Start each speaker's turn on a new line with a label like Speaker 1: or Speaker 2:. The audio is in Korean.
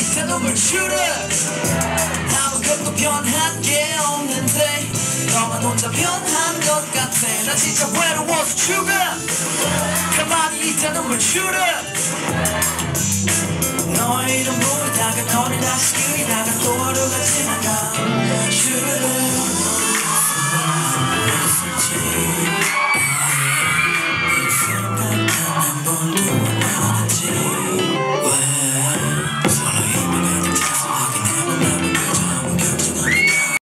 Speaker 1: 새 눈물 추려 아무것도 변한 게 없는데 너만 혼자 변한 것 같아 난 진짜 외로워서 죽어 가만히 있다 눈물 추려 너의 이름 부르다가 너를 다시 그리다가